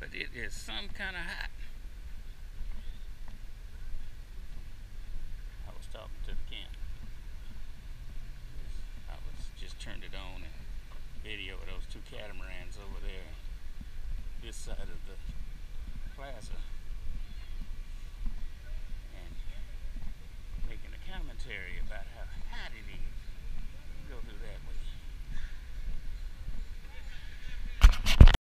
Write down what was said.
but it is some kind of hot. I was talking to the camp. I was just turned it on and video of those two catamarans over there, this side of the plaza.